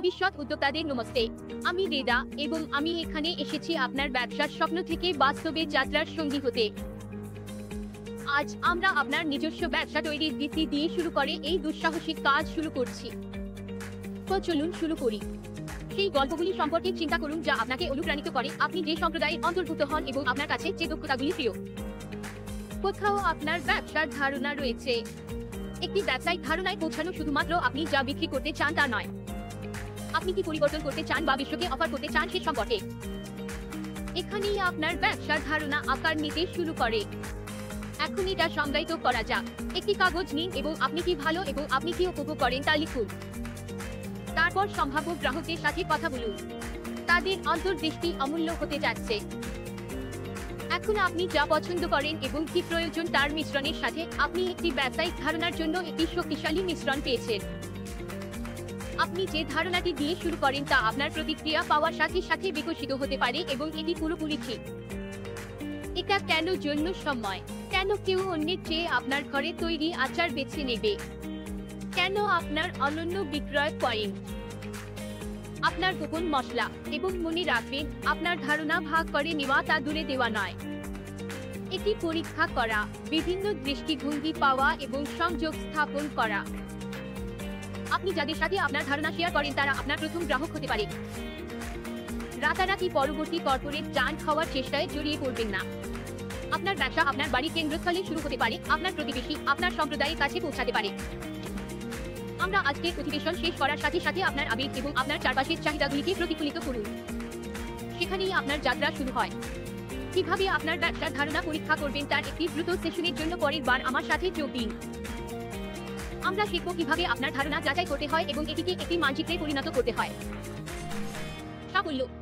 ভবিষ্যৎ উদ্যোক্তাদের নমস্তে। আমি বেদা এবং আমি এখানে এসেছি আপনার ব্যবসার স্বপ্ন থেকে বাস্তবে যাত্রার সঙ্গী হতে। আজ আমরা আপনার নিজস্ব ব্যবসা তৈরির ভিত্তি দিয়ে শুরু করে এই দুঃসাহসিক কাজ শুরু করছি। তো চলুন শুরু করি। সেই গল্পগুলি সম্পর্কে চিন্তা করুন যা আপনাকে অনুপ্রাণিত করে, আপনি যে সম্প্রদায়ের অন্তর্ভুক্ত হন এবং আপনার কাছে যে দক্ষতাগুলি প্রিয়। কোথাও আপনার ব্যবসার ধারণা রয়েছে। একটি ব্যবসায়িক ধারণায় পৌঁছানো শুধুমাত্র আপনি যা বিক্রি করতে চান তা নয়, আপনি কি পরিবর্তন করতে চান বা বিশ্বকে অফার করতে চান সে সম্পর্কে। এখানেই আপনার ব্যবসার ধারণা আকার নিতে শুরু করে। এখন এটা সংজ্ঞায়িত করা যাক। একটি কাগজ নিন এবং আপনি কি ভালো এবং আপনি কি উপভোগ করেন তা লিখুন। তারপর সম্ভাব্য গ্রাহকদের সাথে কথা বলুন। তাদের অন্তর্দৃষ্টি অমূল্য হতে যাচ্ছে। এখন আপনি যা পছন্দ করেন এবং কি প্রয়োজন তার মিশ্রণের সাথে আপনি একটি ব্যবসায়িক ধারণার জন্য একটি শক্তিশালী মিশ্রণ পেয়েছেন। আপনি যে ধারণাটি দিয়ে শুরু করেন তা আপনার প্রতিক্রিয়া পাওয়ার সাথে সাথে বিকশিত হতে পারে এবং এটি পুরোপুরি ঠিক। এটা কেন জন্য সময়? কেন কেউ অন্যের চেয়ে আপনার ঘরে তৈরি আচার বেছে নেবে? কেন আপনার অনন্য বিক্রয় পয়েন্ট? আপনার গোপন মশলা। এবং মনে রাখবেন, আপনার ধারণা ভাগ করে নেওয়া তা দূরে দেওয়া নয়, এটি পরীক্ষা করা, বিভিন্ন দৃষ্টিভঙ্গি পাওয়া এবং সংযোগ স্থাপন করা। আপনি যাদের সাথে আপনার ধারণা শেয়ার করেন তারা আপনার প্রথম গ্রাহক হতে পারে। রাতারাতি পরবর্তী কর্পোরেট জায়ান্ট হওয়ার চেষ্টায় জড়িয়ে পড়বেন না। আপনার ব্যবসা আপনার বাড়ির কেন্দ্রস্থলে শুরু হতে পারে, আপনার প্রতিবেশী আপনার সম্প্রদায়ের কাছে পৌঁছাতে পারে। আমরা আজকের অধিবেশন শেষ করার সাথে সাথে আপনার আবেগ এবং আপনার চারপাশের চাহিদাগুলিকে প্রতিফলিত করুন। সেখানেই আপনার যাত্রা শুরু হয়। কিভাবে আপনার ব্যবসার ধারণা পরীক্ষা করবেন তার একটি দ্রুত সেশনের জন্য পরের বার আমার সাথে যোগ দিন। আমরা শিখব কিভাবে আপনার ধারণা যাচাই করতে হয় এবং এটিকে একটি মানচিত্রে পরিণত করতে হয়। সাফল্য।